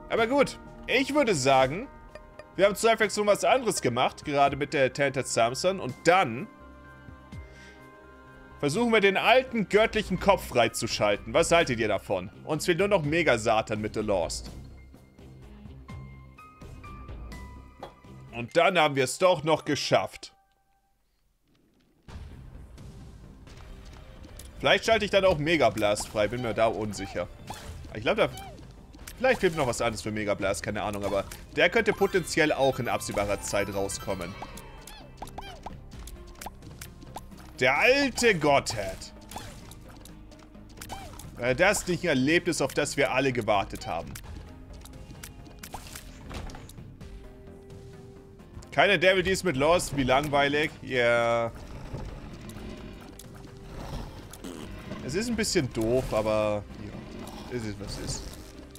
Aber gut, ich würde sagen, wir haben zur Abwechslung was anderes gemacht, gerade mit der Tainted Samson. Und dann versuchen wir den alten göttlichen Kopf freizuschalten. Was haltet ihr davon? Uns fehlt nur noch Mega Satan mit The Lost. Und dann haben wir es doch noch geschafft. Vielleicht schalte ich dann auch Mega Blast frei, bin mir da unsicher. Ich glaube, da... Vielleicht fehlt noch was anderes für Mega Blast, keine Ahnung, aber der könnte potenziell auch in absehbarer Zeit rauskommen. Der alte Godhead. Das ist nicht ein Erlebnis, auf das wir alle gewartet haben. Keine Devil Deals mit Lost, wie langweilig. Ja. Yeah. Es ist ein bisschen doof, aber ja, es ist, was ist.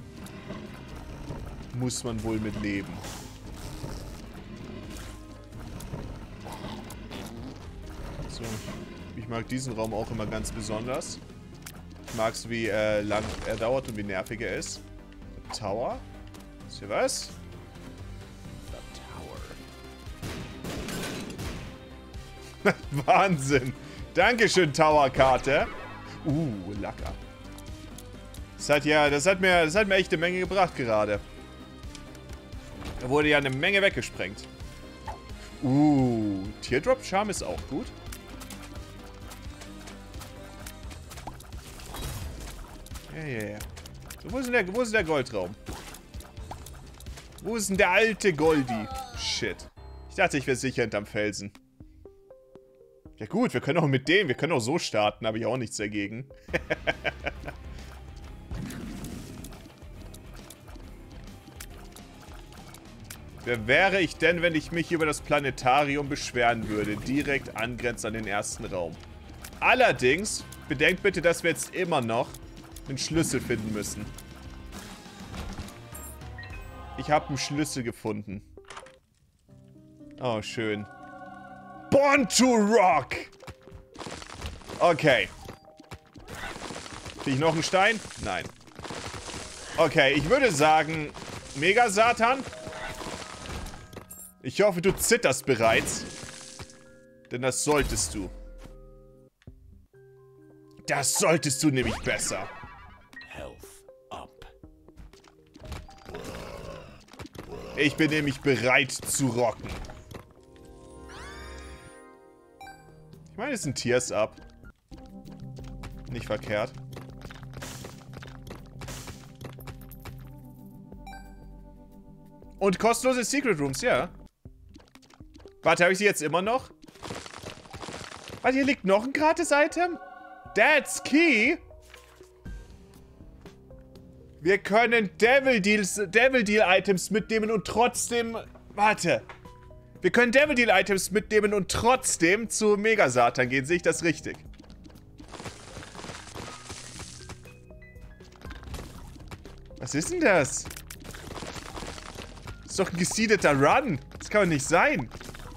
Muss man wohl mit leben. So, ich mag diesen Raum auch immer ganz besonders. Ich mag es, wie lang er dauert und wie nervig er ist. The Tower. Ist hier was? The Tower. Wahnsinn. Dankeschön, Tower-Karte. Lacker. Das hat mir echt eine Menge gebracht gerade. Da wurde ja eine Menge weggesprengt. Teardrop Charm ist auch gut. Ja. So, wo ist der Goldraum? Wo ist denn der alte Goldi? Shit. Ich dachte, ich wäre sicher hinterm Felsen. Ja gut, wir können auch so starten, habe ich auch nichts dagegen. Wer wäre ich denn, wenn ich mich über das Planetarium beschweren würde? Direkt angrenzend an den ersten Raum. Allerdings, bedenkt bitte, dass wir jetzt immer noch einen Schlüssel finden müssen. Ich habe einen Schlüssel gefunden. Oh, schön. Born to Rock! Okay. Krieg ich noch einen Stein? Nein. Okay, ich würde sagen, Mega Satan. Ich hoffe, du zitterst bereits. Denn das solltest du. Das solltest du nämlich besser. Ich bin nämlich bereit zu rocken. Ich meine, es sind Tears Up. Nicht verkehrt. Und kostenlose Secret Rooms, ja. Warte, habe ich sie jetzt immer noch? Warte, hier liegt noch ein Gratis-Item? That's key. Wir können Devil Deal Items mitnehmen und trotzdem... Warte. Wir können Devil Deal Items mitnehmen und trotzdem zu Mega Satan gehen. Sehe ich das richtig? Was ist denn das? Das ist doch ein gesiedeter Run. Das kann doch nicht sein.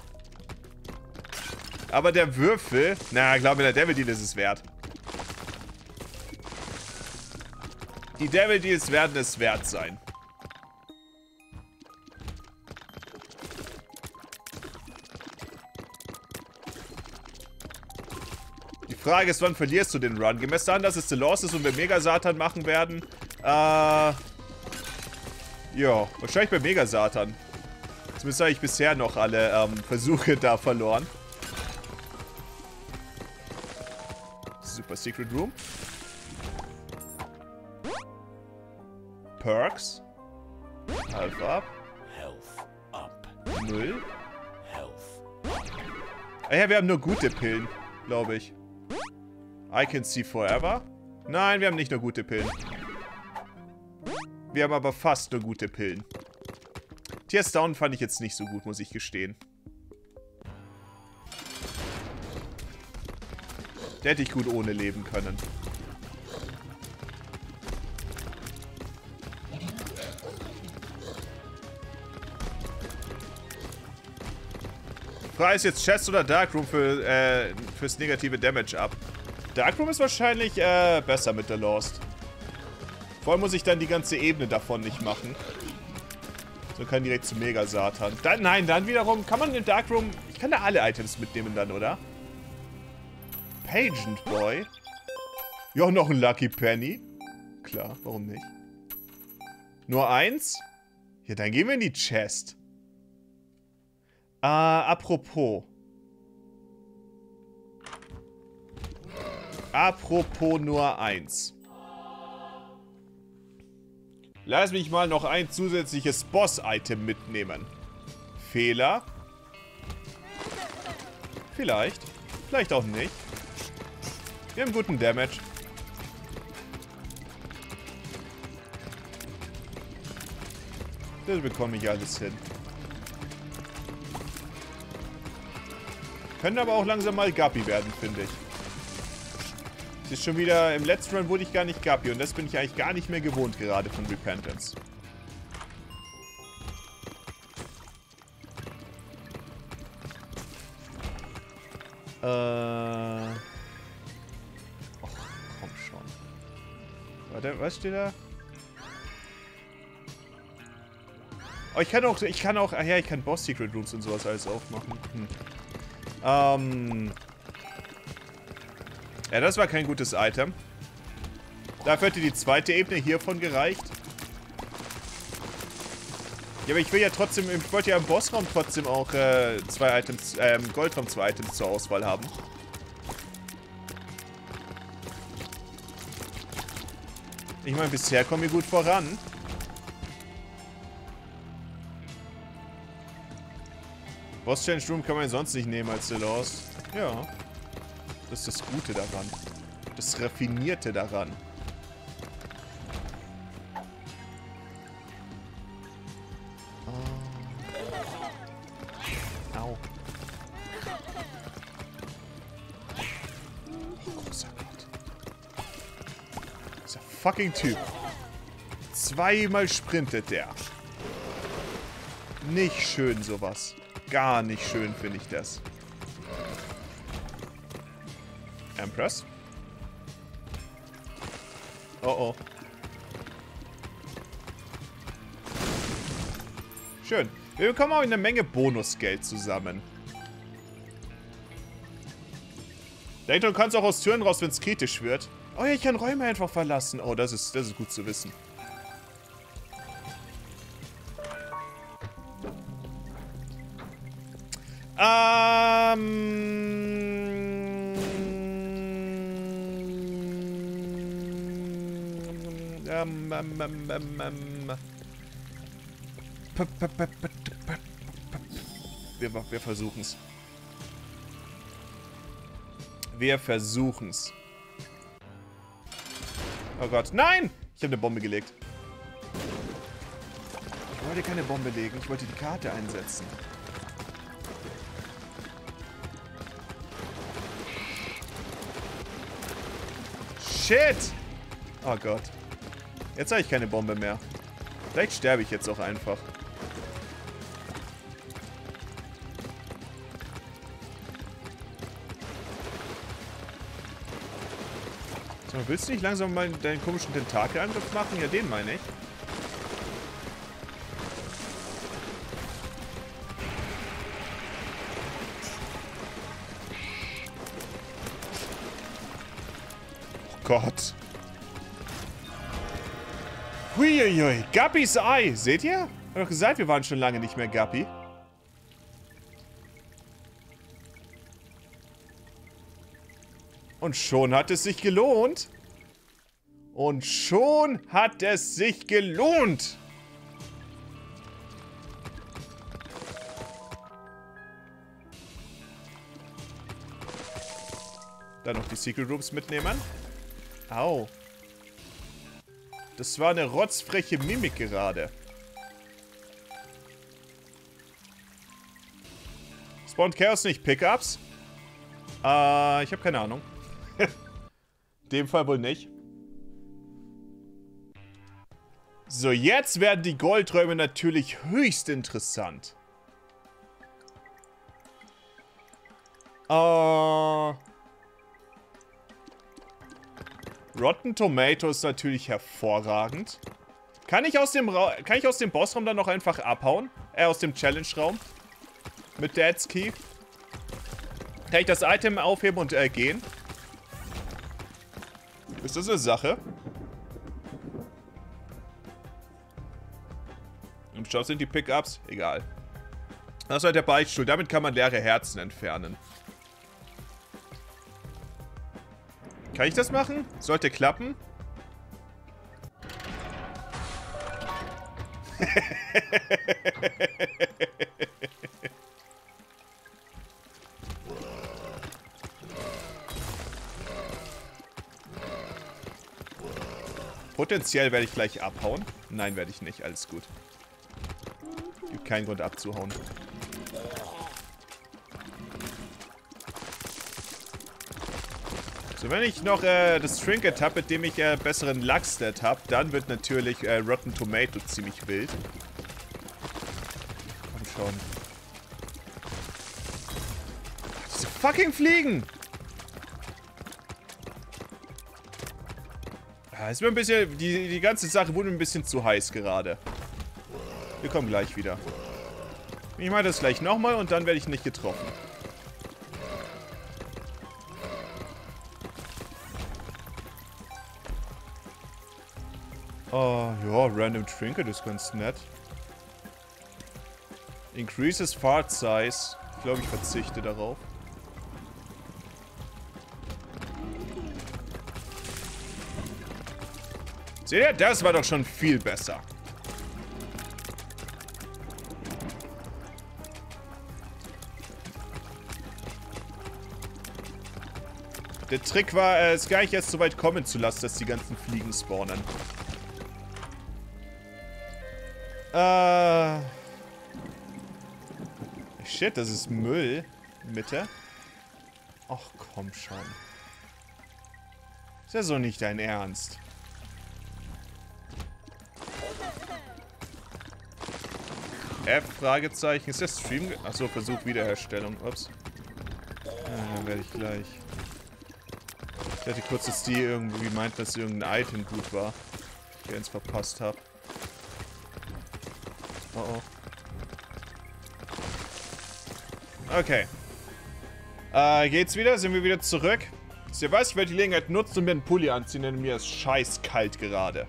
Aber der Würfel... Na, ich glaube, in der Devil Deal ist es wert. Die Devil Deals werden es wert sein. Die Frage ist, wann verlierst du den Run? Gemessen an, dass es The Lost ist und wir Mega Satan machen werden. Ja, wahrscheinlich bei Mega Satan. Zumindest habe ich bisher noch alle Versuche da verloren. Super Secret Room. Perks. Health up. Health up. 0. Health. Ah ja, wir haben nur gute Pillen, glaube ich. I can see forever. Nein, wir haben nicht nur gute Pillen. Wir haben aber fast nur gute Pillen. Tears Down fand ich jetzt nicht so gut, muss ich gestehen. Der hätte ich gut ohne leben können. Frage ist jetzt Chest oder Darkroom fürs negative Damage ab. Darkroom ist wahrscheinlich besser mit The Lost. Vor allem muss ich dann die ganze Ebene davon nicht machen. So kann direkt zu Mega Satan. Nein, dann wiederum kann man in Darkroom... Ich kann da alle Items mitnehmen dann, oder? Pageant Boy. Ja, noch ein Lucky Penny. Klar, warum nicht? Nur eins? Ja, dann gehen wir in die Chest. Apropos. Apropos nur eins. Lass mich mal noch ein zusätzliches Boss-Item mitnehmen. Fehler? Vielleicht. Vielleicht auch nicht. Wir haben guten Damage. Das bekomme ich alles hin. Können aber auch langsam mal Guppy werden, finde ich. Es ist schon wieder... Im letzten Run wurde ich gar nicht Guppy und das bin ich eigentlich gar nicht mehr gewohnt gerade von Repentance. Och, komm schon. Warte, was steht da? Oh, ich kann auch, ach ja, ich kann Boss Secret Rooms und sowas alles aufmachen. Ja, das war kein gutes Item. Dafür hätte die zweite Ebene hiervon gereicht. Ja, aber ich will ja trotzdem, ich wollte ja im Bossraum trotzdem auch zwei Items, im Goldraum 2 Items zur Auswahl haben. Ich meine, bisher kommen wir gut voran. Boss Challenge Room kann man sonst nicht nehmen als The Lost. Ja. Das ist das Gute daran. Das Raffinierte daran. Au. Großer Gott. Dieser fucking Typ. Zweimal sprintet der. Nicht schön sowas. Gar nicht schön finde ich das. Empress? Oh oh. Schön. Wir bekommen auch eine Menge Bonusgeld zusammen. Denk, du kannst auch aus Türen raus, wenn es kritisch wird. Oh ja, ich kann Räume einfach verlassen. Oh, das ist gut zu wissen. Wir versuchen's. Wir versuchen's. Oh Gott. Nein! Ich habe eine Bombe gelegt. Ich wollte keine Bombe legen. Ich wollte die Karte einsetzen. Shit! Oh Gott. Jetzt habe ich keine Bombe mehr. Vielleicht sterbe ich jetzt auch einfach. So, willst du nicht langsam mal deinen komischen Tentakelangriff machen? Ja, den meine ich. Oh Gott. Huiuiui, Guppys Ei. Seht ihr? Ich hab doch gesagt, wir waren schon lange nicht mehr Guppy. Und schon hat es sich gelohnt. Und schon hat es sich gelohnt. Dann noch die Secret Rooms mitnehmen. Au. Das war eine rotzfreche Mimik gerade. Spawnt Chaos nicht Pickups? Ich habe keine Ahnung. In dem Fall wohl nicht. So, jetzt werden die Goldräume natürlich höchst interessant. Rotten Tomato ist natürlich hervorragend. Kann ich aus dem Bossraum dann noch einfach abhauen? Aus dem Challenge-Raum? Mit Dad's Key? Kann ich das Item aufheben und gehen? Ist das eine Sache? Im Shop sind die Pickups? Egal. Das ist halt der Beichtstuhl. Damit kann man leere Herzen entfernen. Kann ich das machen? Sollte klappen. Potenziell werde ich gleich abhauen. Nein, werde ich nicht. Alles gut. Gibt keinen Grund abzuhauen. So, wenn ich noch das Trinket habe, mit dem ich besseren Luck-Stat habe, dann wird natürlich Rotten Tomato ziemlich wild. Komm schon. Diese fucking Fliegen! Ist mir ein bisschen... Die ganze Sache wurde mir ein bisschen zu heiß gerade. Wir kommen gleich wieder. Ich mache das gleich nochmal und dann werde ich nicht getroffen. Oh, ja, Random Trinket ist ganz nett. Increases Fart Size. Ich glaube, ich verzichte darauf. Seht ihr? Das war doch schon viel besser. Der Trick war, es gar nicht erst so weit kommen zu lassen, dass die ganzen Fliegen spawnen. Shit, das ist Müll. Mitte. Ach, komm schon. Ist ja so nicht dein Ernst. F, Fragezeichen. Ist der Stream... Achso, Versuch Wiederherstellung. Ups. Dann werde ich gleich. Ich hatte kurz, dass die irgendwie meint, dass irgendein Item gut war. Ich eins verpasst habe. Oh oh. Okay. Geht's wieder? Sind wir wieder zurück? Wisst ihr was? Ich werde die Gelegenheit nutzen und mir einen Pulli anziehen, denn mir ist scheiß kalt gerade.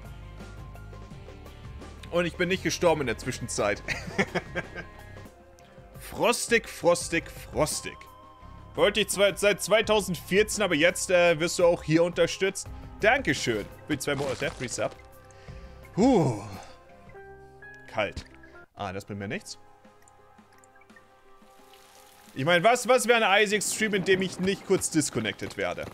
Und ich bin nicht gestorben in der Zwischenzeit. Frostig, frostig, frostig. Wollte ich seit 2014, aber jetzt wirst du auch hier unterstützt. Dankeschön. Für 2 Monate. Resub. Kalt. Das bringt mir nichts. Ich meine, was wäre ein Isaac-Stream, in dem ich nicht kurz disconnected werde?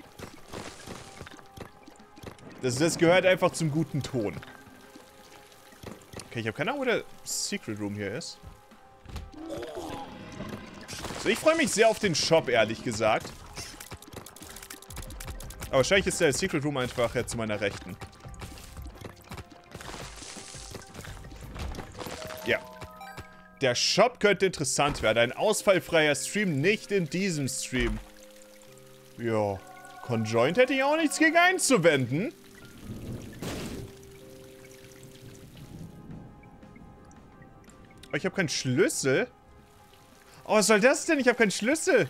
Das gehört einfach zum guten Ton. Okay, ich habe keine Ahnung, wo der Secret Room hier ist. So, ich freue mich sehr auf den Shop, ehrlich gesagt. Aber wahrscheinlich ist der Secret Room einfach zu meiner Rechten. Ja. Der Shop könnte interessant werden. Ein ausfallfreier Stream, nicht in diesem Stream. Ja. Conjoint hätte ich auch nichts gegen einzuwenden. Oh, ich habe keinen Schlüssel. Oh, was soll das denn? Ich habe keinen Schlüssel.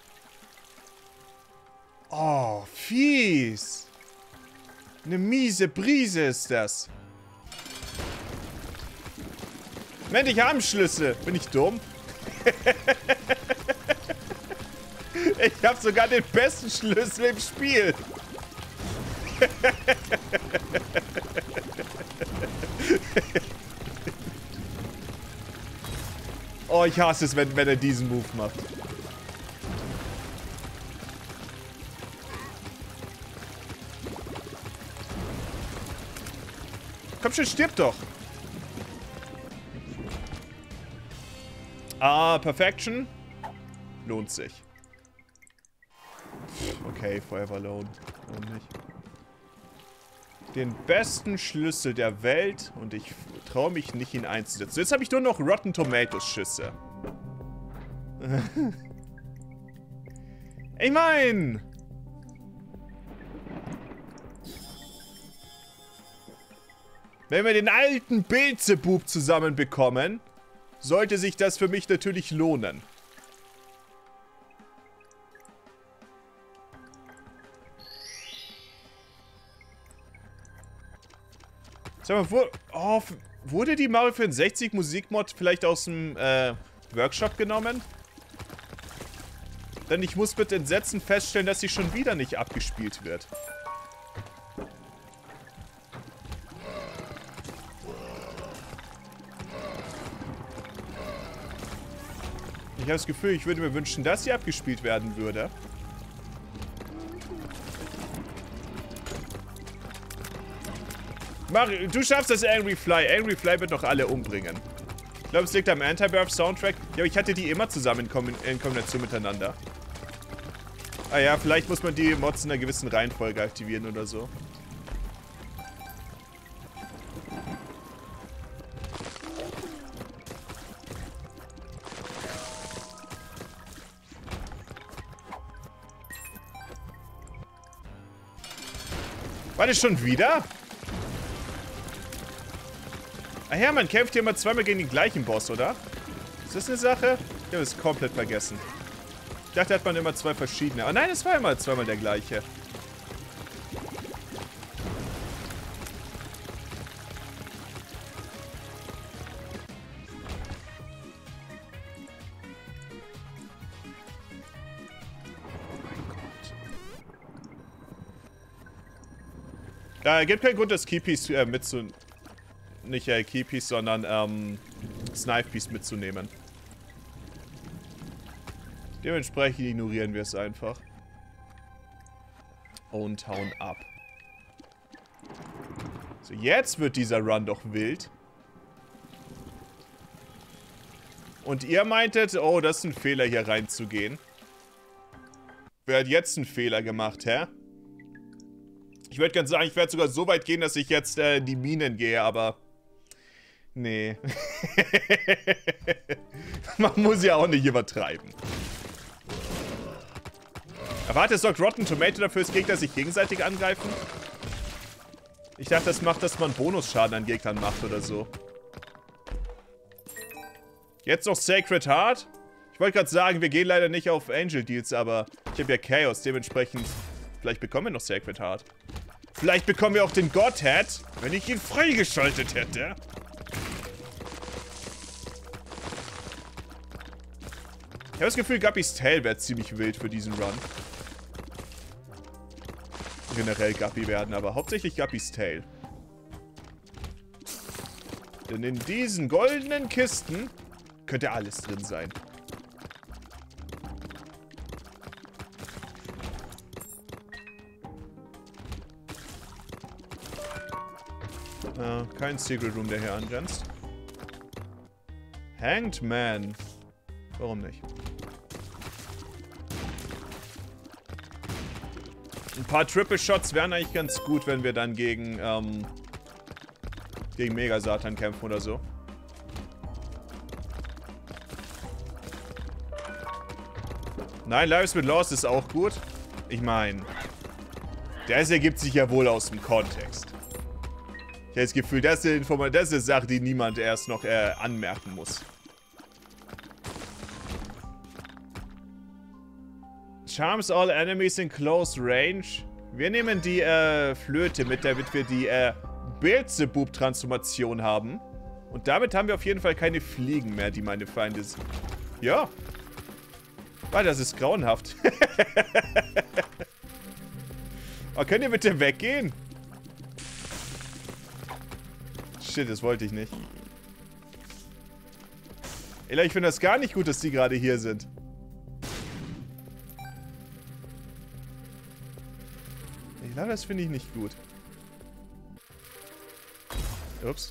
Oh, fies. Eine miese Brise ist das. Moment, ich habe einen Schlüssel. Bin ich dumm? Ich habe sogar den besten Schlüssel im Spiel. Oh, ich hasse es, wenn er diesen Move macht. Komm schon, stirb doch. Perfection. Lohnt sich. Okay, Forever Alone. Warum nicht? Den besten Schlüssel der Welt und ich traue mich nicht, ihn einzusetzen. Jetzt habe ich nur noch Rotten Tomatoes Schüsse. Ich mein... Wenn wir den alten Beelzebub zusammenbekommen, sollte sich das für mich natürlich lohnen. Sag mal, wurde die Mario 64 Musikmod vielleicht aus dem Workshop genommen? Denn ich muss mit Entsetzen feststellen, dass sie schon wieder nicht abgespielt wird. Ich habe das Gefühl, ich würde mir wünschen, dass sie abgespielt werden würde. Mario, du schaffst das, Angry Fly. Angry Fly wird doch alle umbringen. Ich glaube, es liegt am Anti-Birth-Soundtrack. Ja, aber ich hatte die immer zusammen in Kombination miteinander. Ah ja, vielleicht muss man die Mods in einer gewissen Reihenfolge aktivieren oder so. War das schon wieder? Ah ja, man kämpft hier mal zweimal gegen den gleichen Boss, oder? Ist das eine Sache? Ich habe es komplett vergessen. Ich dachte, hat man immer zwei verschiedene. Oh nein, es war immer zweimal der gleiche. Gibt keinen Grund, das Keypiece mitzunehmen. Nicht Keypiece, sondern Snipepiece mitzunehmen. Dementsprechend ignorieren wir es einfach. Und hauen ab. So, jetzt wird dieser Run doch wild. Und ihr meintet, oh, das ist ein Fehler, hier reinzugehen. Wer hat jetzt einen Fehler gemacht, hä? Ich würde ganz sagen, ich werde sogar so weit gehen, dass ich jetzt in die Minen gehe, aber... Nee. Man muss ja auch nicht übertreiben. Erwartet, sorgt Rotten Tomato dafür, dass Gegner sich gegenseitig angreifen? Ich dachte, das macht, dass man Bonusschaden an Gegnern macht oder so. Jetzt noch Sacred Heart? Ich wollte gerade sagen, wir gehen leider nicht auf Angel Deals, aber ich habe ja Chaos, dementsprechend... Vielleicht bekommen wir noch Sacred Heart. Vielleicht bekommen wir auch den Godhead, wenn ich ihn freigeschaltet hätte. Ich habe das Gefühl, Guppys Tail wäre ziemlich wild für diesen Run. Generell Guppy werden, aber hauptsächlich Guppys Tail. Denn in diesen goldenen Kisten könnte alles drin sein. Kein Secret Room, der hier angrenzt. Hanged Man. Warum nicht? Ein paar Triple Shots wären eigentlich ganz gut, wenn wir dann gegen Mega Satan kämpfen oder so. Nein, Lives with Lost ist auch gut. Ich meine, das ergibt sich ja wohl aus dem Kontext. Ich habe das Gefühl, das ist eine Sache, die niemand erst noch anmerken muss. Charms all enemies in close range. Wir nehmen die Flöte mit, damit wir die Beelzebub-Transformation haben. Und damit haben wir auf jeden Fall keine Fliegen mehr, die meine Feinde sind. Ja. Ah, das ist grauenhaft. Aber könnt ihr bitte weggehen? Shit, das wollte ich nicht. Ella, ich finde das gar nicht gut, dass die gerade hier sind. Ich glaube, das finde ich nicht gut. Ups.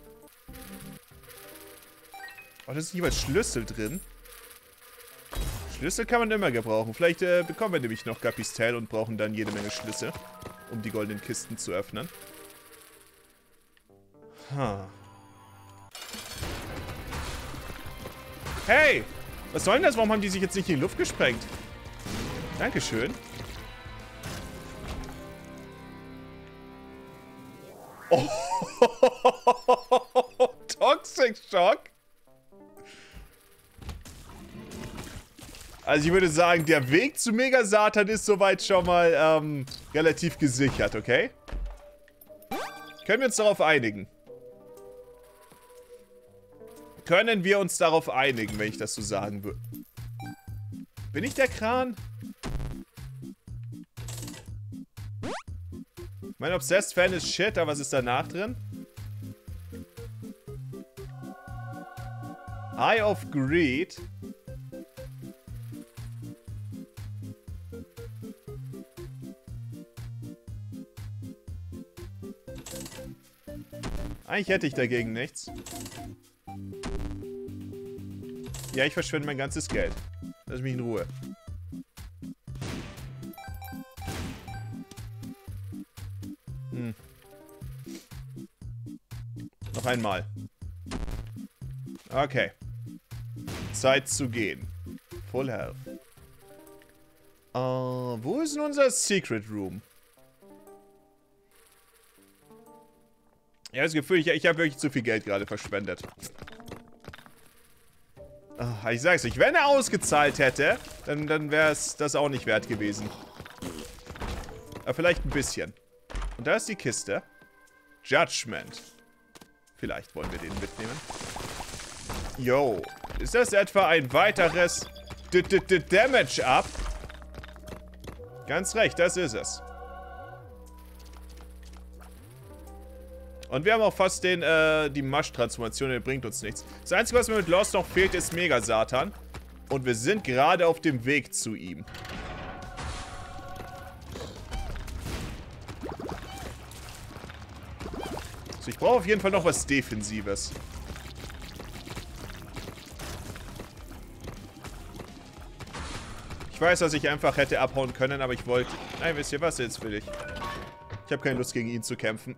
Oh, das ist jeweils Schlüssel drin. Schlüssel kann man immer gebrauchen. Vielleicht bekommen wir nämlich noch Guppys Tail und brauchen dann jede Menge Schlüssel, um die goldenen Kisten zu öffnen. Hey! Was soll denn das? Warum haben die sich jetzt nicht in die Luft gesprengt? Dankeschön. Oh. Toxic Shock. Also ich würde sagen, der Weg zu Mega Satan ist soweit schon mal relativ gesichert, okay? Können wir uns darauf einigen? Können wir uns darauf einigen, wenn ich das so sagen würde? Bin ich der Kran? Mein Obsessed-Fan ist shit, aber was ist danach drin? Eye of Greed. Eigentlich hätte ich dagegen nichts. Ja, ich verschwende mein ganzes Geld. Lass mich in Ruhe. Noch einmal. Okay. Zeit zu gehen. Full Health. Wo ist denn unser Secret Room? Ja, das Gefühl, ich habe wirklich zu viel Geld gerade verschwendet. Ich sag's euch, wenn er ausgezahlt hätte, dann wäre es das auch nicht wert gewesen. Aber vielleicht ein bisschen. Und da ist die Kiste. Judgment. Vielleicht wollen wir den mitnehmen. Yo. Ist das etwa ein weiteres Damage-Up? Ganz recht, das ist es. Und wir haben auch fast die Masch-Transformation, der bringt uns nichts. Das Einzige, was mir mit Lost noch fehlt, ist Mega Satan. Und wir sind gerade auf dem Weg zu ihm. So, ich brauche auf jeden Fall noch was Defensives. Ich weiß, dass ich einfach hätte abhauen können, aber ich wollte... Nein, wisst ihr was? Jetzt will ich. Ich habe keine Lust, gegen ihn zu kämpfen.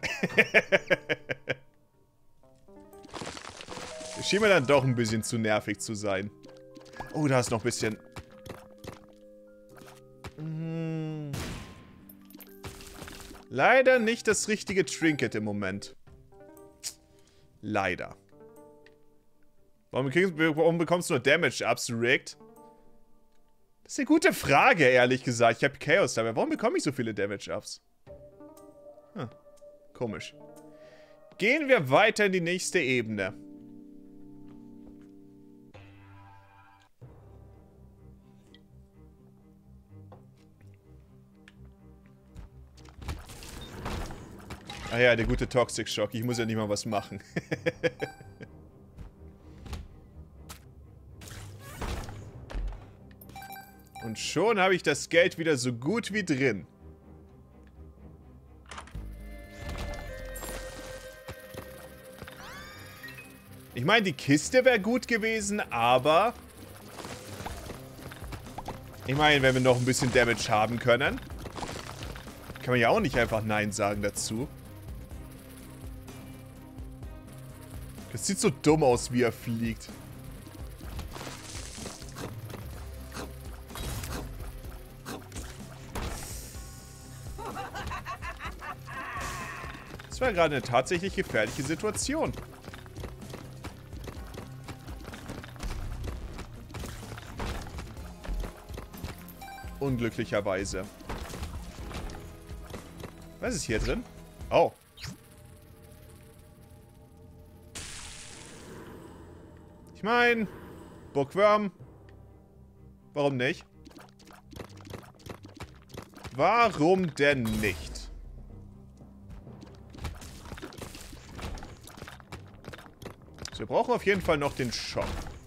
Schien mir dann doch ein bisschen zu nervig zu sein. Oh, da ist noch ein bisschen... Leider nicht das richtige Trinket im Moment. Leider. Warum bekommst du nur Damage-Ups, Rigged? Das ist eine gute Frage, ehrlich gesagt. Ich habe Chaos dabei. Warum bekomme ich so viele Damage-Ups? Komisch. Gehen wir weiter in die nächste Ebene. Ah ja, der gute Toxic Shock. Ich muss ja nicht mal was machen. Und schon habe ich das Geld wieder so gut wie drin. Ich meine, die Kiste wäre gut gewesen, aber... Ich meine, wenn wir noch ein bisschen Damage haben können... Kann man ja auch nicht einfach Nein sagen dazu. Das sieht so dumm aus, wie er fliegt. Das war gerade eine tatsächlich gefährliche Situation. Unglücklicherweise. Was ist hier drin? Oh. Ich meine, Bookworm. Warum nicht? Warum denn nicht? So, wir brauchen auf jeden Fall noch den Shop.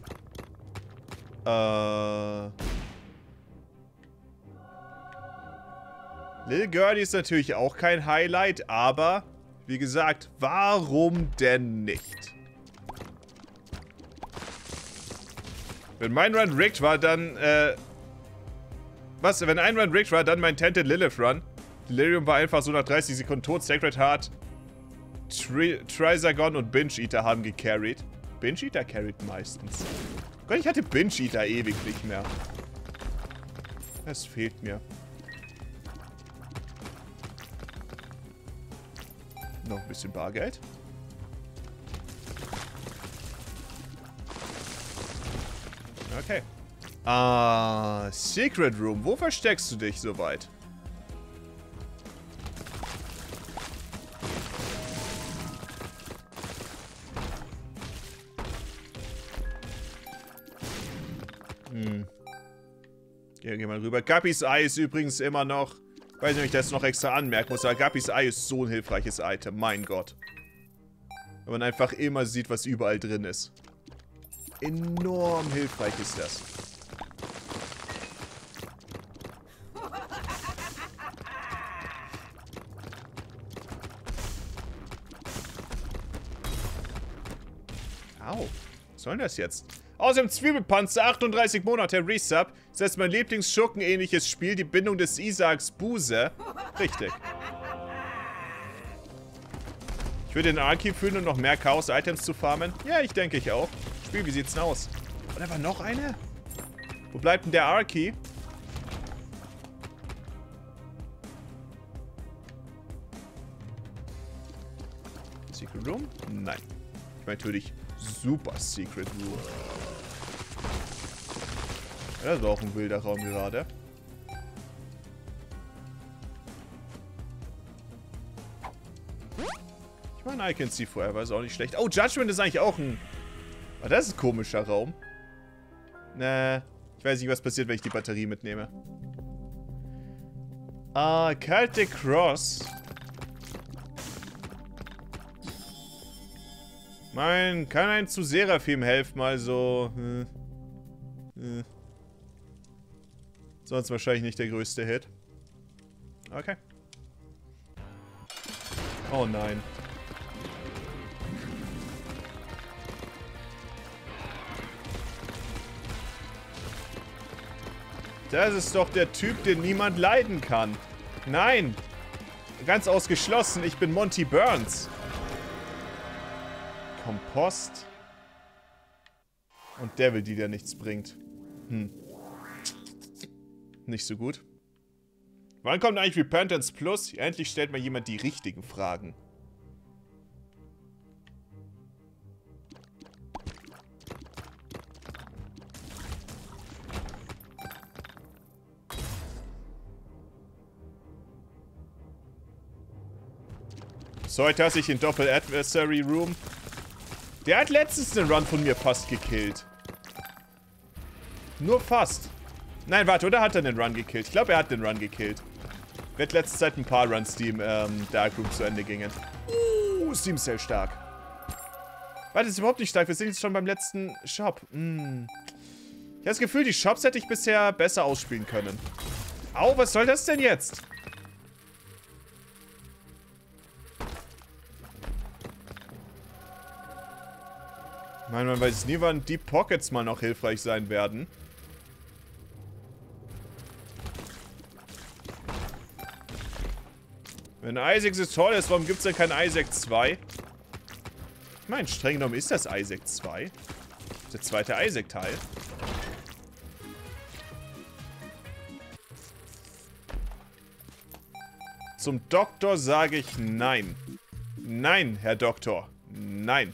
Lil Girlie ist natürlich auch kein Highlight, aber, wie gesagt, warum denn nicht? Wenn mein Run rigged war, dann, wenn ein Run rigged war, dann mein Tented Lilith Run. Delirium war einfach so nach 30 Sekunden tot. Sacred Heart, Trizagon und Binge Eater haben gecarried. Binge Eater carried meistens. Gott, ich hatte Binge Eater ewig nicht mehr. Es fehlt mir. Noch ein bisschen Bargeld. Okay. Ah, Secret Room. Wo versteckst du dich so weit? Geh mal rüber. Guppys Ei ist übrigens immer noch... Ich weiß nicht, ob ich das noch extra anmerken muss, aber Guppys Ei ist so ein hilfreiches Item. Mein Gott. Wenn man einfach immer sieht, was überall drin ist. Enorm hilfreich ist das. Au. Was soll denn das jetzt? Außerdem Zwiebelpanzer, 38 Monate Resub. Ist das mein Lieblingsschurkenähnliches Spiel, die Bindung des Isaaks Buse? Richtig. Ich würde den Archiv fühlen, um noch mehr Chaos-Items zu farmen. Ja, ich denke ich auch. Spiel, wie sieht's denn aus? Und da war noch eine? Wo bleibt denn der Archie? Secret Room? Nein. Ich meine natürlich Super Secret Room. Ja, das war auch ein wilder Raum gerade. Ich meine, I Can See Forever ist auch nicht schlecht. Oh, Judgment ist eigentlich auch ein... Oh, das ist ein komischer Raum. Ich weiß nicht, was passiert, wenn ich die Batterie mitnehme. Celtic Cross. Kann ein zu Seraphim helfen, mal so. Sonst wahrscheinlich nicht der größte Hit. Okay. Oh nein. Das ist doch der Typ, den niemand leiden kann. Nein. Ganz ausgeschlossen, ich bin Monty Burns. Kompost. Und Devil, die dir nichts bringt. Nicht so gut. Wann kommt eigentlich Repentance Plus? Endlich stellt mal jemand die richtigen Fragen. So, heute hasse ich den Doppel-Adversary Room. Der hat letztens einen Run von mir fast gekillt. Nur fast. Nein, warte, oder hat er den Run gekillt? Ich glaube, er hat den Run gekillt. Wir hatten letzte Zeit ein paar Runs, die im Darkroom zu Ende gingen. Steam Cell stark. Warte, ist überhaupt nicht stark. Wir sind jetzt schon beim letzten Shop. Ich habe das Gefühl, die Shops hätte ich bisher besser ausspielen können. Au, was soll das denn jetzt? Ich meine, man weiß nie, wann Deep Pockets mal noch hilfreich sein werden. Wenn Isaac so toll ist, warum gibt es denn kein Isaac 2? Ich meine, streng genommen ist das Isaac 2. Der zweite Isaac-Teil. Zum Doktor sage ich nein. Nein, Herr Doktor. Nein.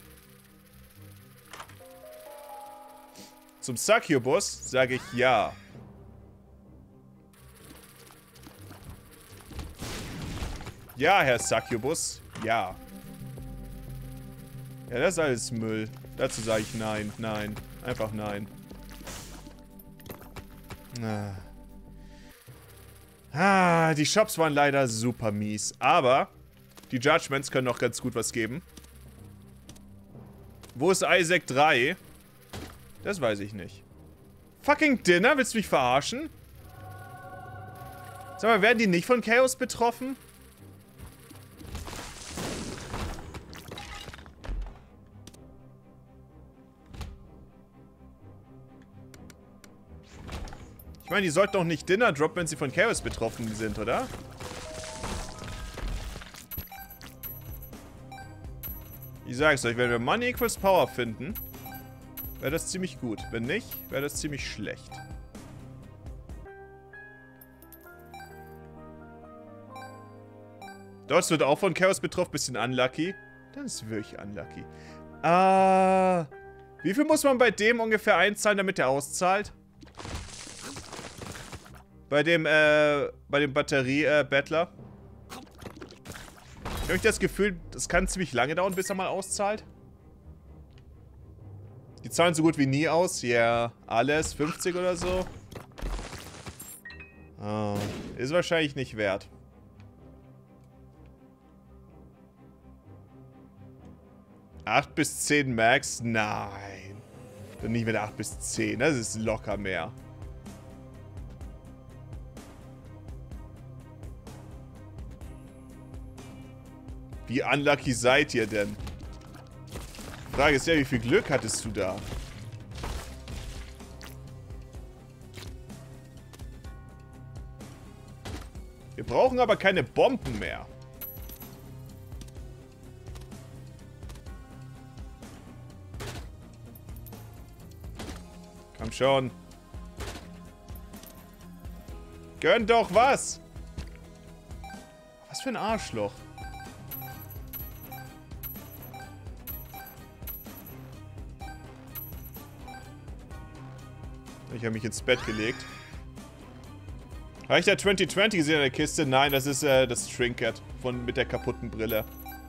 Zum Succubus sage ich ja. Ja, Herr Succubus. Ja. Ja, das ist alles Müll. Dazu sage ich nein, nein. Einfach nein. Die Shops waren leider super mies. Aber die Judgments können noch ganz gut was geben. Wo ist Isaac 3? Das weiß ich nicht. Fucking Dinner? Willst du mich verarschen? Sag mal, werden die nicht von Chaos betroffen? Ich meine, die sollten doch nicht Dinner droppen, wenn sie von Chaos betroffen sind, oder? Ich sag's euch, wenn wir Money equals Power finden, wäre das ziemlich gut. Wenn nicht, wäre das ziemlich schlecht. Dort wird auch von Chaos betroffen. Bisschen unlucky. Das ist wirklich unlucky. Wie viel muss man bei dem ungefähr einzahlen, damit er auszahlt? Bei dem Batterie-Bettler? Ich habe das Gefühl, das kann ziemlich lange dauern, bis er mal auszahlt. Die zahlen so gut wie nie aus. Ja, yeah. Alles 50 oder so. Oh, ist wahrscheinlich nicht wert. Acht bis 10 Max? Nein. Dann nicht mit 8 bis 10. Das ist locker mehr. Wie unlucky seid ihr denn? Die Frage ist ja, wie viel Glück hattest du da? Wir brauchen aber keine Bomben mehr. Komm schon. Gönn doch was! Was für ein Arschloch. Ich habe mich ins Bett gelegt. Habe ich da 2020 gesehen in der Kiste? Nein, das ist das Trinket mit der kaputten Brille.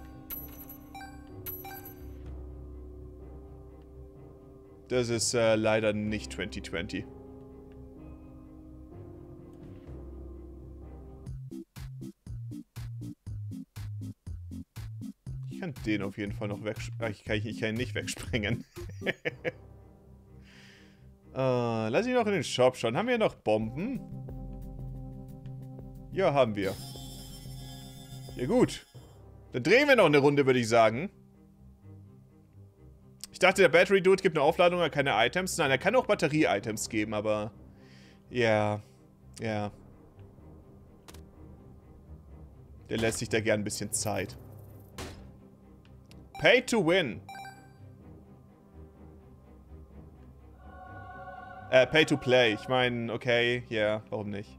Das ist leider nicht 2020. Ich kann den auf jeden Fall noch wegspringen. Ich kann ihn nicht wegspringen. Lass ich noch in den Shop schauen. Haben wir noch Bomben? Ja, haben wir. Ja gut. Dann drehen wir noch eine Runde, würde ich sagen. Ich dachte, der Battery Dude gibt eine Aufladung, aber keine Items. Nein, er kann auch Batterie-Items geben, aber... Ja. Ja. Der lässt sich da gern ein bisschen Zeit. Pay to win. Pay to play. Ich meine, okay, ja, yeah, warum nicht?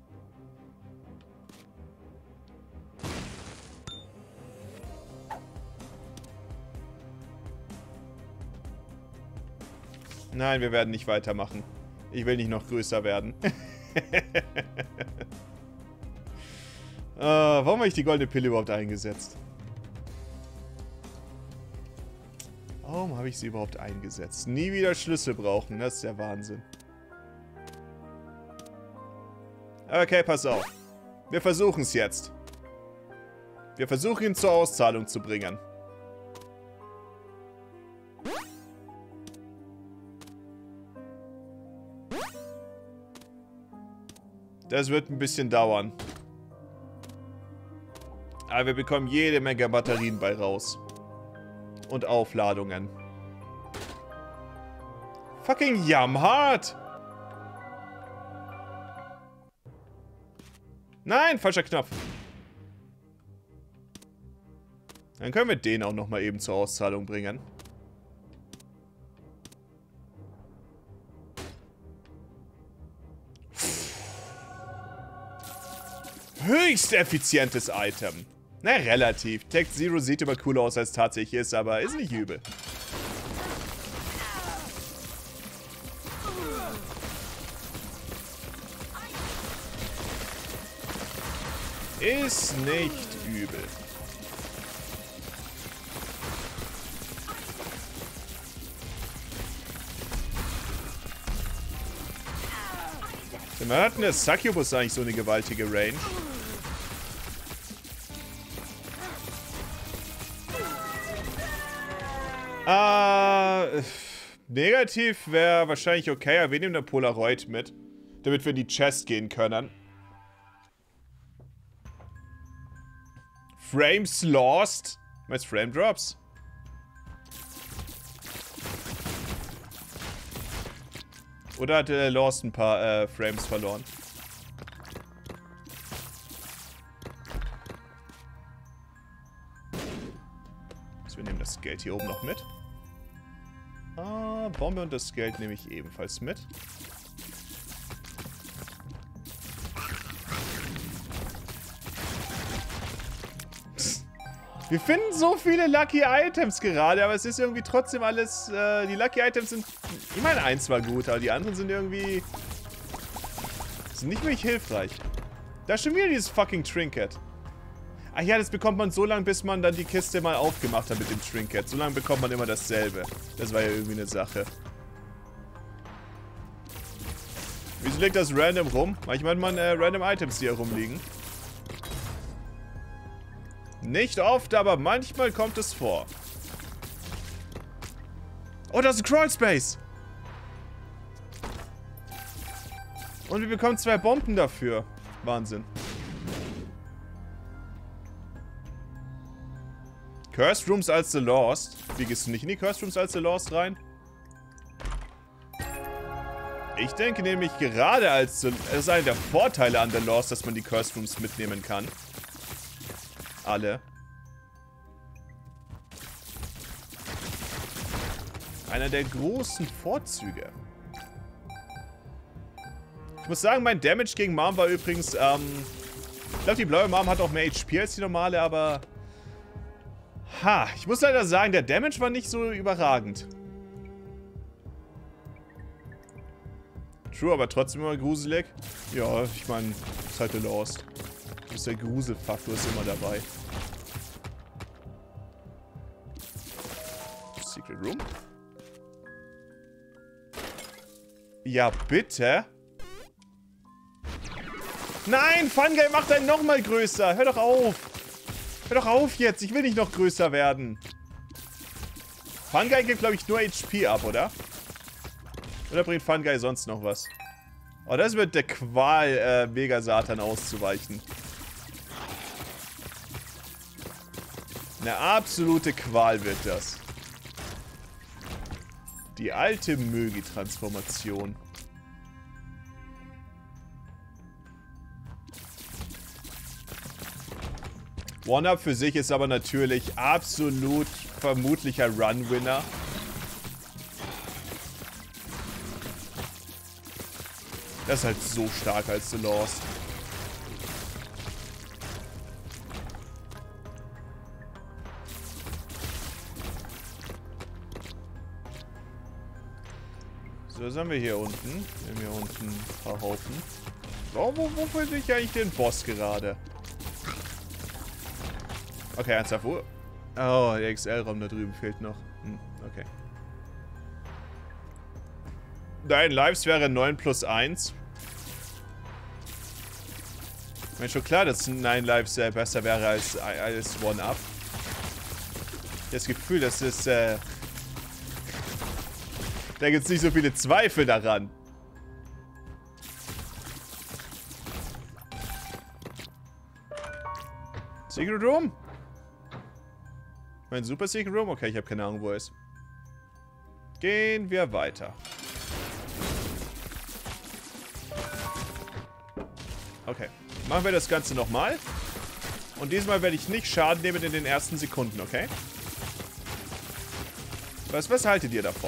Nein, wir werden nicht weitermachen. Ich will nicht noch größer werden. Warum habe ich die goldene Pille überhaupt eingesetzt? Warum habe ich sie überhaupt eingesetzt? Nie wieder Schlüssel brauchen, das ist der Wahnsinn. Okay, pass auf. Wir versuchen es jetzt. Wir versuchen ihn zur Auszahlung zu bringen. Das wird ein bisschen dauern. Aber wir bekommen jede Menge Batterien bei raus. Und Aufladungen. Fucking Jamhart! Nein, falscher Knopf. Dann können wir den auch nochmal eben zur Auszahlung bringen. Höchst effizientes Item. Na, relativ. Tech Zero sieht immer cooler aus, als es tatsächlich ist, aber ist nicht übel. Ist nicht übel. Man hat eine Succubus eigentlich so eine gewaltige Range. Negativ wäre wahrscheinlich okay, aber wir nehmen eine Polaroid mit, damit wir in die Chest gehen können. Frames lost? Meinst Frame Drops? Oder hat Lost ein paar Frames verloren? Also wir nehmen das Geld hier oben noch mit. Bombe und das Geld nehme ich ebenfalls mit. Wir finden so viele Lucky Items gerade, aber es ist irgendwie trotzdem alles... die Lucky Items sind... Ich meine, eins war gut, aber die anderen sind irgendwie... sind nicht wirklich hilfreich. Da ist schon wieder dieses fucking Trinket. Ach ja, das bekommt man so lange, bis man dann die Kiste mal aufgemacht hat mit dem Trinket. So lange bekommt man immer dasselbe. Das war ja irgendwie eine Sache. Wieso liegt das random rum? Manchmal hat man random Items, die hier rumliegen. Nicht oft, aber manchmal kommt es vor. Oh, das ist ein Crawlspace. Und wir bekommen 2 Bomben dafür. Wahnsinn. Cursed Rooms als The Lost. Wie gehst du nicht in die Cursed Rooms als The Lost rein? Ich denke nämlich gerade als... Es ist einer der Vorteile an The Lost, dass man die Cursed Rooms mitnehmen kann. Alle. Einer der großen Vorzüge. Ich muss sagen, mein Damage gegen Mom war übrigens, ich glaube, die blaue Mom hat auch mehr HP als die normale, aber... Ha, ich muss leider sagen, der Damage war nicht so überragend. True, aber trotzdem immer gruselig. Ja, ich meine, ist halt The Lost. Das ist der Gruselfaktor, ist immer dabei. Secret Room? Ja, bitte? Nein, Funguy macht einen nochmal größer. Hör doch auf. Hör doch auf jetzt. Ich will nicht noch größer werden. Funguy gibt, glaube ich, nur HP ab, oder? Oder bringt Funguy sonst noch was? Oh, das wird der Qual, Mega-Satan auszuweichen. Eine absolute Qual wird das. Die alte Mögi-Transformation. One-Up für sich ist aber natürlich absolut vermutlicher Run-Winner. Das ist halt so stark als The Lost. So, was haben wir hier unten? Wir haben hier unten ein paar Haufen. Oh, wofür sehe ich eigentlich den Boss gerade? Okay, ernsthaft. Oh, der XL-Raum da drüben fehlt noch. Okay. Dein Lives wäre 9 plus 1. Ich meine schon klar, dass 9 Lives besser wäre als One-Up. Das Gefühl, das ist, da gibt es nicht so viele Zweifel daran. Secret Room? Mein Super Secret Room? Okay, ich habe keine Ahnung, wo er ist. Gehen wir weiter. Okay. Machen wir das Ganze nochmal. Und diesmal werde ich nicht Schaden nehmen in den ersten Sekunden, okay? Was haltet ihr davon?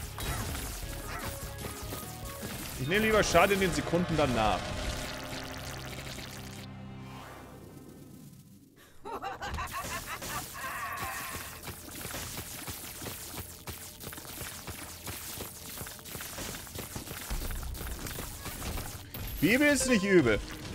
Ich nehme lieber Schaden in den Sekunden danach. Bibel ist nicht übel.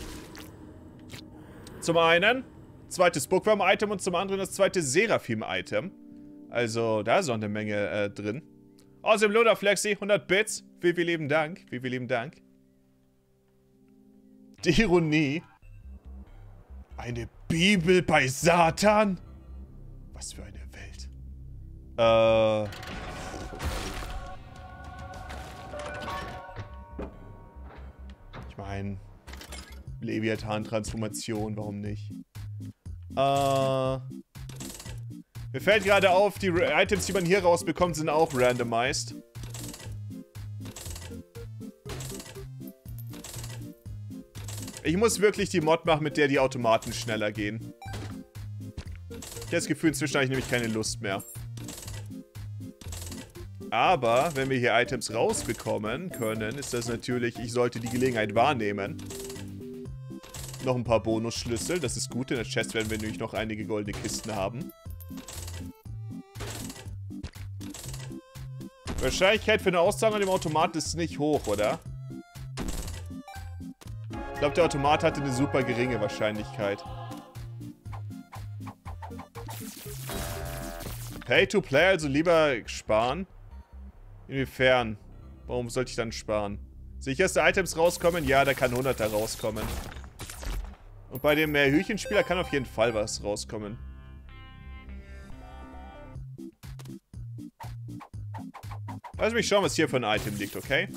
Zum einen, zweites Bookworm-Item und zum anderen das zweite Seraphim-Item. Also, da ist auch eine Menge drin. Außerdem Loader Flexi, 100 Bits. Vielen lieben Dank. Vielen lieben Dank. Die Ironie. Eine Bibel bei Satan? Was für eine Welt. Ich meine, Leviathan-Transformation, warum nicht? Mir fällt gerade auf, die Items, die man hier rausbekommt, sind auch randomized. Ich muss wirklich die Mod machen, mit der die Automaten schneller gehen. Ich habe das Gefühl, inzwischen habe ich nämlich keine Lust mehr. Aber, wenn wir hier Items rausbekommen können, ist das natürlich, ich sollte die Gelegenheit wahrnehmen. Noch ein paar Bonusschlüssel. Das ist gut. In der Chest werden wir nämlich noch einige goldene Kisten haben. Wahrscheinlichkeit für eine Auszahlung an dem Automat ist nicht hoch, oder? Ich glaube, der Automat hatte eine super geringe Wahrscheinlichkeit. Pay to play, also lieber sparen? Inwiefern? Warum sollte ich dann sparen? Sicherste Items rauskommen? Ja, da kann 100er rauskommen. Und bei dem Hühnchenspieler kann auf jeden Fall was rauskommen. Lass mich schauen, was hier für ein Item liegt, okay?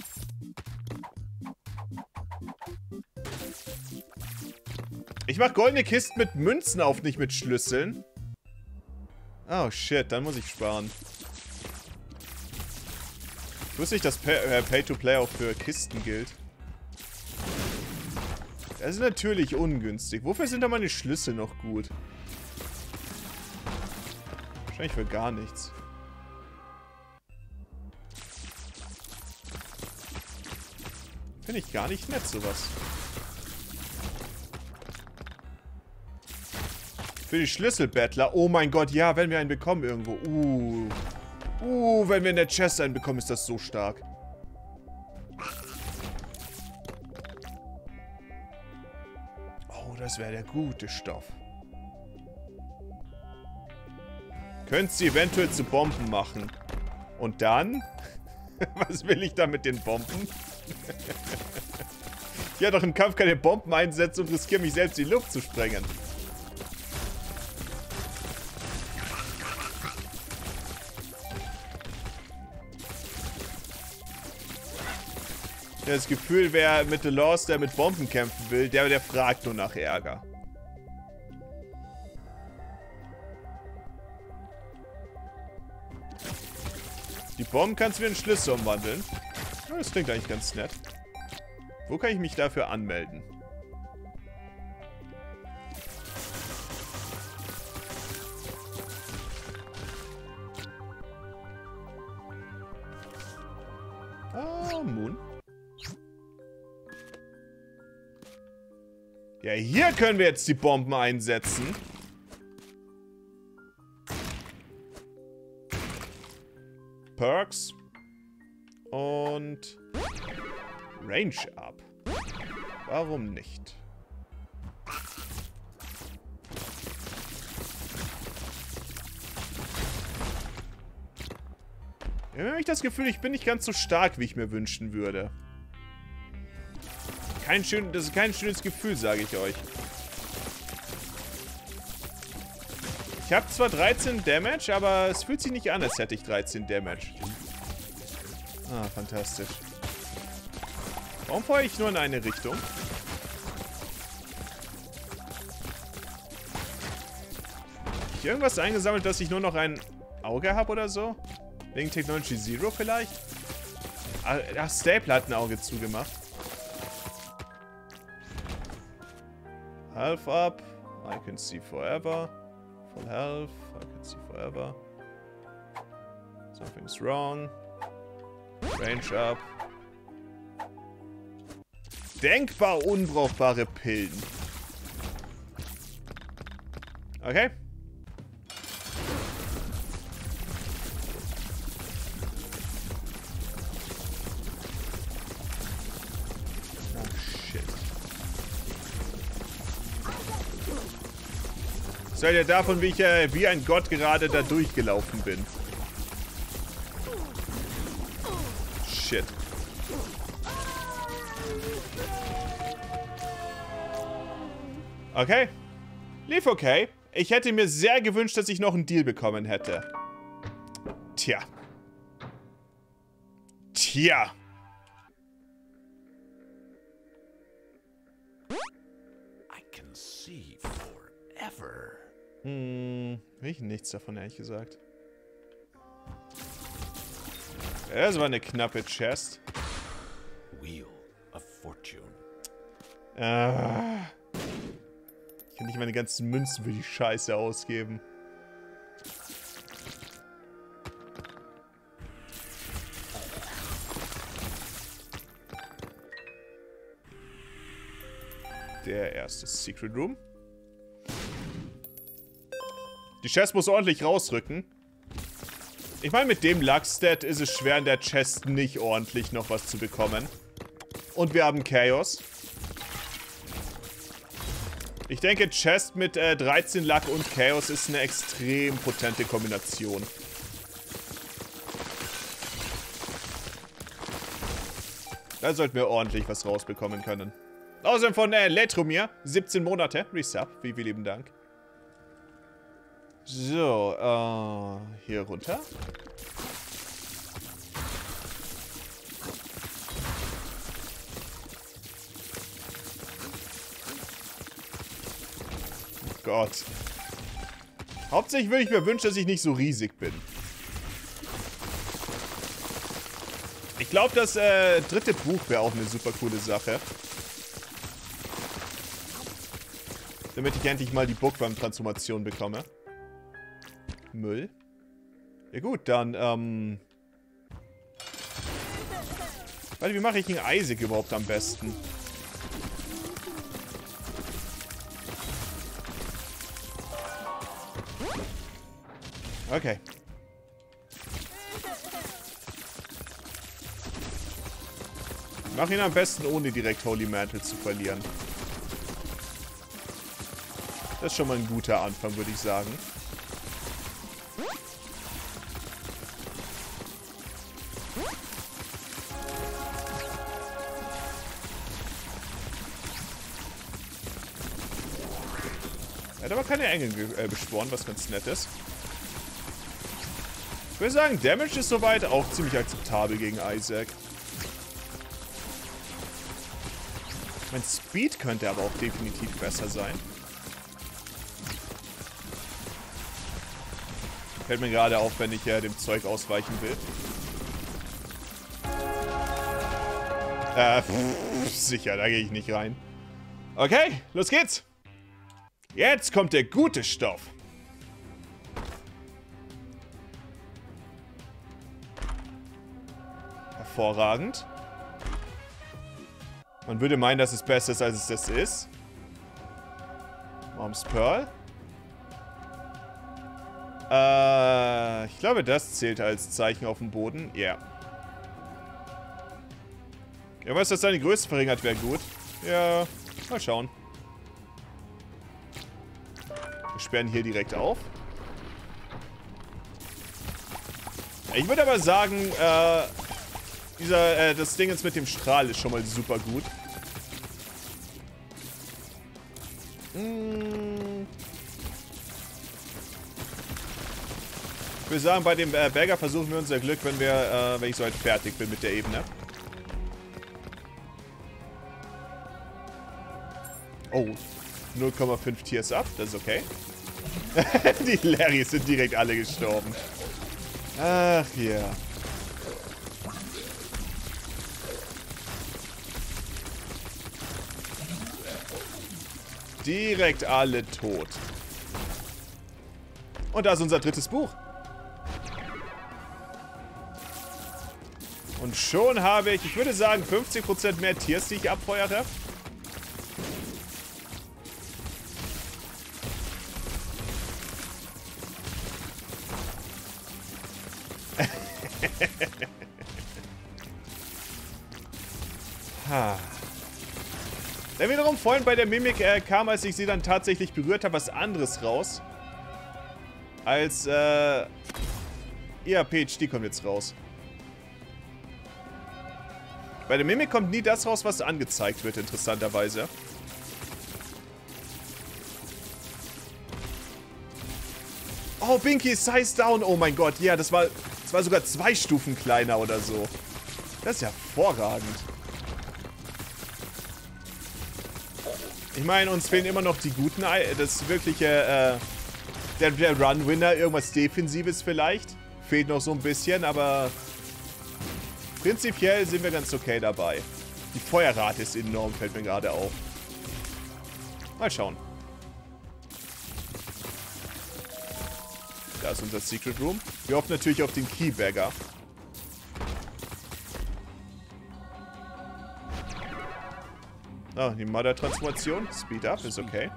Ich mach goldene Kisten mit Münzen auf, nicht mit Schlüsseln. Oh shit, dann muss ich sparen. Ich wusste nicht, dass Pay-to-Play auch für Kisten gilt. Das ist natürlich ungünstig. Wofür sind da meine Schlüssel noch gut? Wahrscheinlich für gar nichts. Finde ich gar nicht nett, sowas. Für die Schlüsselbettler. Oh mein Gott, ja, wenn wir einen bekommen irgendwo. Wenn wir in der Chest einen bekommen, ist das so stark. Oh, das wäre der gute Stoff. Könnt sie eventuell zu Bomben machen. Und dann? Was will ich da mit den Bomben? Ich werde doch im Kampf keine Bomben einsetzen und riskiere mich selbst in die Luft zu sprengen. Das Gefühl, wer mit The Lost, der mit Bomben kämpfen will, der fragt nur nach Ärger. Die Bomben kannst du wieder in Schlüssel umwandeln. Ja, das klingt eigentlich ganz nett. Wo kann ich mich dafür anmelden? Ah, Moon. Ja, hier können wir jetzt die Bomben einsetzen. Perks. Und Range Up. Warum nicht? Ja, habe ich das Gefühl, ich bin nicht ganz so stark, wie ich mir wünschen würde. Das ist kein schönes Gefühl, sage ich euch. Ich habe zwar 13 Damage, aber es fühlt sich nicht an, als hätte ich 13 Damage. Ah, fantastisch. Warum feuere ich nur in eine Richtung? Hab ich irgendwas eingesammelt, dass ich nur noch ein Auge habe oder so? Wegen Technology Zero vielleicht? Ach, Staple hat ein Auge zugemacht. Health up. I can see forever. Full health. I can see forever. Something's wrong. Range up. Denkbar unbrauchbare Pillen. Okay. Seid ihr davon, wie ich wie ein Gott gerade da durchgelaufen bin? Shit. Okay. Lief okay. Ich hätte mir sehr gewünscht, dass ich noch einen Deal bekommen hätte. Tja. Tja. I can see forever. Will ich nichts davon, ehrlich gesagt. Das war eine knappe Chest. Wheel of Fortune. Ich kann nicht meine ganzen Münzen für die Scheiße ausgeben. Der erste Secret Room. Die Chest muss ordentlich rausrücken. Ich meine, mit dem Luck-Stat ist es schwer, in der Chest nicht ordentlich noch was zu bekommen. Und wir haben Chaos. Ich denke, Chest mit 13 Luck und Chaos ist eine extrem potente Kombination. Da sollten wir ordentlich was rausbekommen können. Außerdem von Letromir, 17 Monate, Resub, vielen lieben Dank. So, hier runter. Oh Gott. Hauptsächlich würde ich mir wünschen, dass ich nicht so riesig bin. Ich glaube, das dritte Buch wäre auch eine super coole Sache. Damit ich endlich mal die Bookworm-Transformation bekomme. Müll. Ja gut, dann, warte, wie mache ich einen Isaac überhaupt am besten? Okay. Mach ihn am besten, ohne direkt Holy Mantle zu verlieren. Das ist schon mal ein guter Anfang, würde ich sagen. Er hat aber keine Engel beschworen, was ganz nett ist. Ich würde sagen, Damage ist soweit auch ziemlich akzeptabel gegen Isaac. Mein Speed könnte aber auch definitiv besser sein. Fällt mir gerade auf, wenn ich dem Zeug ausweichen will. Sicher, da gehe ich nicht rein. Okay, los geht's. Jetzt kommt der gute Stoff. Hervorragend. Man würde meinen, dass es besser ist, als es das ist. Mom's Pearl. Ich glaube, das zählt als Zeichen auf dem Boden. Ja. Yeah. Ja, was, dass seine Größe verringert wäre gut. Ja, mal schauen. Wir sperren hier direkt auf. Ich würde aber sagen, das Ding jetzt mit dem Strahl ist schon mal super gut. Ich würde sagen, bei dem Bagger versuchen wir unser Glück, wenn ich soweit fertig bin mit der Ebene. Oh, 0,5 Tiers up, das ist okay. Die Larrys sind direkt alle gestorben. Ach ja. Direkt alle tot. Und da ist unser drittes Buch. Und schon habe ich würde sagen, 50% mehr Tiers, die ich abfeuere. Dann wiederum vorhin bei der Mimik kam, als ich sie dann tatsächlich berührt habe, was anderes raus. Als, ja, PhD kommt jetzt raus. Bei der Mimik kommt nie das raus, was angezeigt wird, interessanterweise. Oh, Binky, Size down. Oh mein Gott, ja, das war sogar 2 Stufen kleiner oder so. Das ist ja hervorragend. Ich meine, uns fehlen immer noch die guten, das wirkliche, der Run-Winner, irgendwas Defensives vielleicht. Fehlt noch so ein bisschen, aber prinzipiell sind wir ganz okay dabei. Die Feuerrate ist enorm, fällt mir gerade auf. Mal schauen. Da ist unser Secret Room. Wir hoffen natürlich auf den Keybagger. Oh, die Mother-Transformation. Speed up ist okay.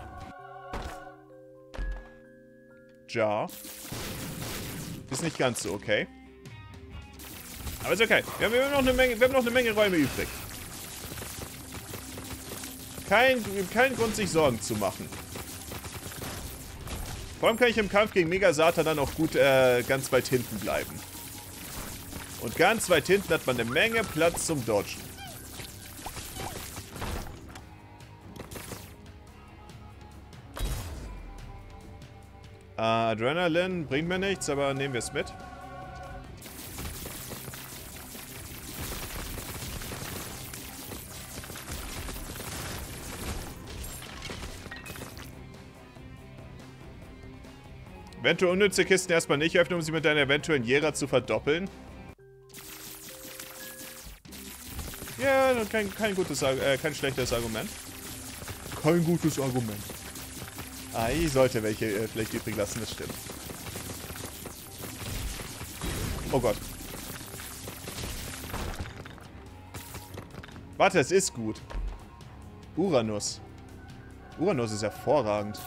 Jar. Ist nicht ganz so okay. Aber ist okay. Wir haben noch eine Menge Räume übrig. Kein Grund, sich Sorgen zu machen. Vor allem kann ich im Kampf gegen Mega Satan dann auch gut ganz weit hinten bleiben. Und ganz weit hinten hat man eine Menge Platz zum Dodgen. Adrenalin bringt mir nichts, aber nehmen wir es mit. Eventuell unnütze Kisten erstmal nicht öffnen, um sie mit deiner eventuellen Jera zu verdoppeln. Ja, kein schlechtes Argument. Kein gutes Argument. Ah, ich sollte welche vielleicht übrig lassen, das stimmt. Oh Gott. Warte, es ist gut. Uranus. Uranus ist hervorragend.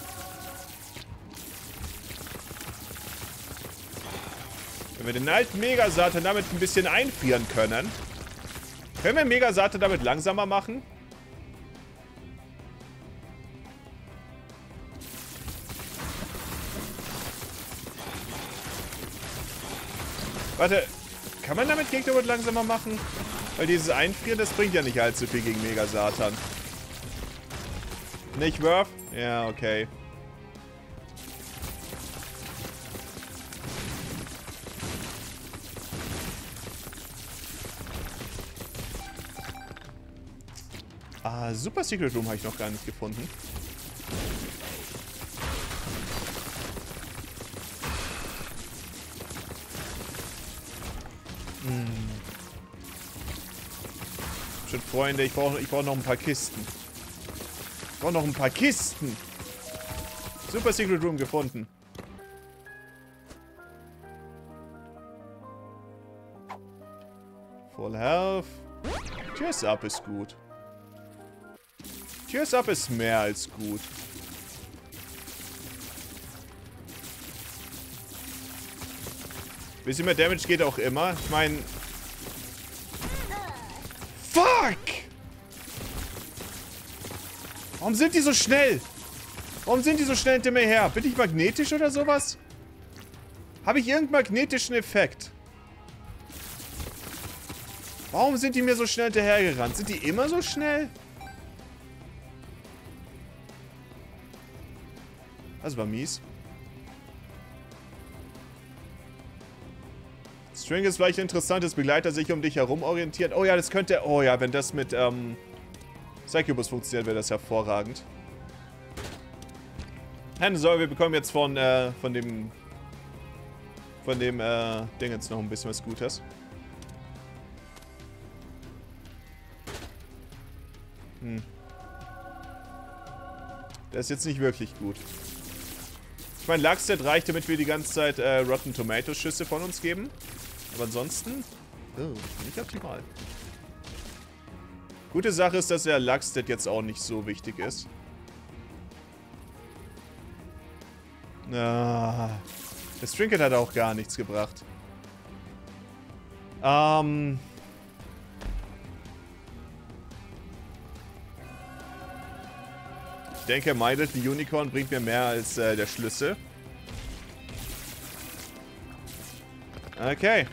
Wenn wir den alten Mega-Satan damit ein bisschen einfrieren können. Können wir Mega-Satan damit langsamer machen? Warte, kann man damit Gegner langsamer machen? Weil dieses Einfrieren, das bringt ja nicht allzu viel gegen Mega-Satan. Nicht, Worf? Ja, okay. Ah, Super Secret Room habe ich noch gar nicht gefunden. Shit, Freunde, ich brauch noch ein paar Kisten. Ich brauche noch ein paar Kisten. Super Secret Room gefunden. Full Health. Tears Up ist gut. Tears Up ist mehr als gut. Bisschen mehr Damage geht auch immer. Ich meine... Fuck! Warum sind die so schnell? Warum sind die so schnell hinter mir her? Bin ich magnetisch oder sowas? Habe ich irgendeinen magnetischen Effekt? Warum sind die mir so schnell hinterhergerannt? Sind die immer so schnell? Das war mies. String ist vielleicht interessant, dass Begleiter sich um dich herum orientieren. Oh ja, das könnte... Oh ja, wenn das mit Succubus funktioniert, wäre das hervorragend. Keine Sorge, wir bekommen jetzt von dem Dingens noch ein bisschen was Gutes. Der ist jetzt nicht wirklich gut. Ich meine, Luxted reicht, damit wir die ganze Zeit Rotten Tomato Schüsse von uns geben. Aber ansonsten... Oh, nicht optimal. Gute Sache ist, dass der Luxted jetzt auch nicht so wichtig ist. Ah, das Trinket hat auch gar nichts gebracht. Ich denke, My Little Unicorn bringt mir mehr als der Schlüssel. Okay.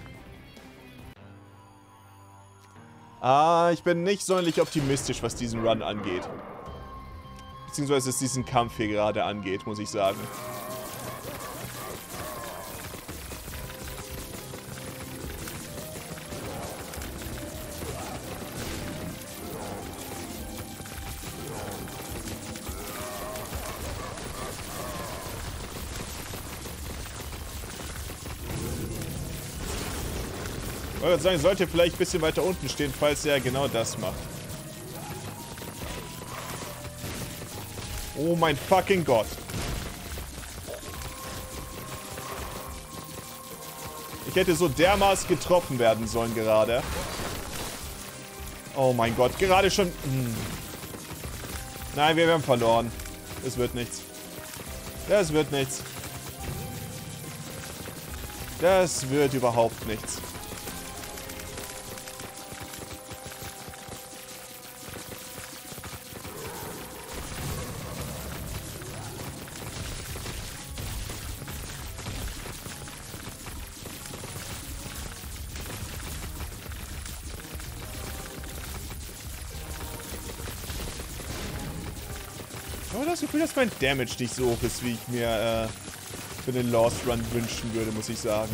Ich bin nicht sonderlich optimistisch, was diesen Run angeht. Beziehungsweise was diesen Kampf hier gerade angeht, muss ich sagen. Ich wollte sagen, sollte vielleicht ein bisschen weiter unten stehen, falls er genau das macht. Oh mein fucking Gott. Ich hätte so dermaßen getroffen werden sollen gerade. Oh mein Gott, gerade schon... Nein, wir haben verloren. Es wird nichts. Das wird nichts. Das wird überhaupt nichts. Aber das Gefühl, dass mein Damage nicht so hoch ist, wie ich mir für den Lost Run wünschen würde, muss ich sagen.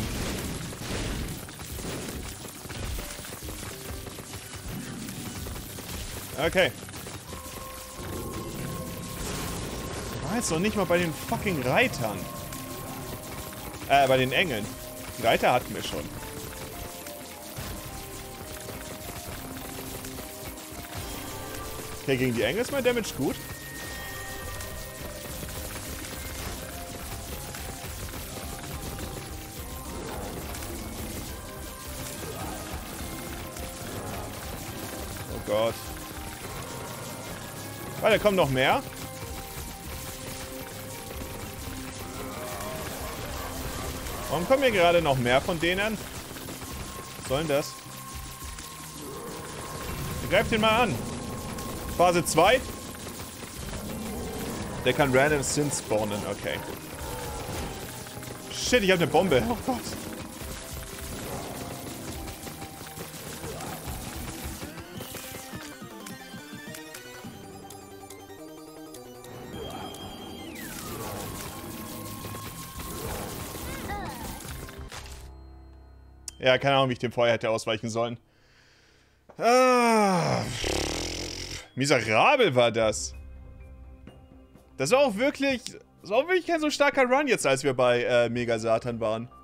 Okay. Ich war jetzt noch nicht mal bei den fucking Reitern. Bei den Engeln. Die Reiter hatten wir schon. Okay, gegen die Engel ist mein Damage gut. Oh Gott. Warte, kommen noch mehr? Warum kommen hier gerade noch mehr von denen? Was soll denn das? Greift den mal an. Phase 2. Der kann random Synths spawnen, okay. Shit, ich hab eine Bombe. Oh Gott. Ja, keine Ahnung, wie ich dem Feuer hätte ausweichen sollen. Ah, miserabel war das. Das war auch wirklich kein so starker Run jetzt, als wir bei Mega Satan waren.